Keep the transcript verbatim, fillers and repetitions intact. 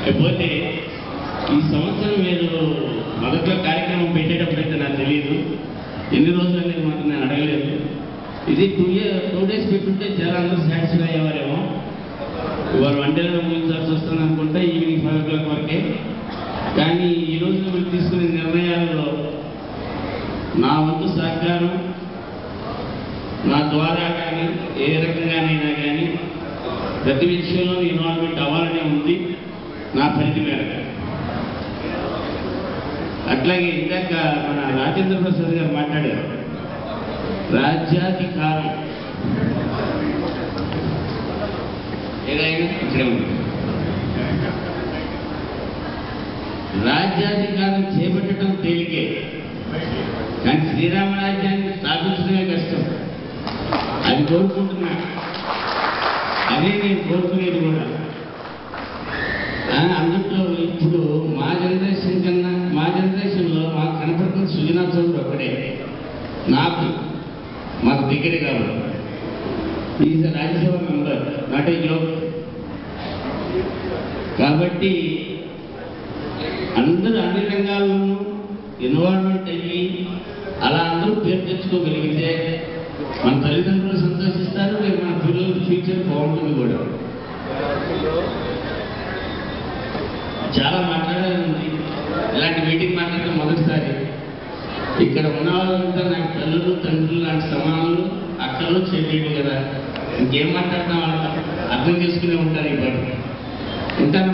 అయిపోతే ఈ సంవత్సరం మీరు మొదట్లో కార్యక్రమం పెట్టేటప్పుడైతే నాకు తెలియదు, ఎన్ని రోజులు అనేది మాత్రం నేను అడగలేదు. ఇది టూ ఇయర్ టూ డేస్ పెట్టుంటే చాలా అందరూ సాటిస్ఫై అయ్యేవారేమో. ఇవాళ వన్ డేలో ముగించాల్సి వస్తుంది అనుకుంటే ఈవినింగ్ ఫైవ్ ఓ క్లాక్ వరకే. కానీ ఈ రోజు మీరు తీసుకునే నిర్ణయాలలో నా వంతు సహకారం నా ద్వారా కానీ ఏ రకంగానైనా కానీ ప్రతి విషయంలో ఇన్వాల్వ్మెంట్ అవ్వాలనే ఉంది నా పరిధి మేరకు. అట్లాగే ఇందాక మన రాజేంద్ర ప్రసాద్ గారు మాట్లాడారు, రాజ్యాధికారం ఏదైనా ఇక్కడే ఉంది. రాజ్యాధికారం చేపట్టడం తేలికే, కానీ శ్రీరామ రాజ్యాన్ని స్థాపించడమే కష్టం. అది కోరుకుంటున్నా, అదే నేను కోరుకునేది కూడా. అందుట్లో ఇప్పుడు మా జనరేషన్ కన్నా మా జనరేషన్లో మాకు కనపడుతున్న సుజనా చౌదరి ఒకటే, నాకు మాకు దగ్గర కాబట్టి is Rajya Sabha member, not a joke. కాబట్టి అందరూ అన్ని రంగాల్లోనూ ఇన్వాల్వ్మెంట్ అయ్యి అలా అందరూ పేరు తెచ్చుకోగలిగితే మన తల్లిదండ్రులు సంతోషిస్తారు, రేపు మన పిల్లల ఫ్యూచర్ బాగుంటుంది కూడా. చాలా మాట్లాడాలి, ఇలాంటి మీటింగ్ మాట్లాడితే మొదటిసారి. ఇక్కడ ఉన్న వాళ్ళంతా నాకు తల్లులు తండ్రులు లాంటి సమానులు, అక్కలు చెల్లెళ్ళు కదా, ఇంకేం మాట్లాడతాం వాళ్ళ అర్థం చేసుకునే ఉంటారు ఈ పాటు ఉంటాను.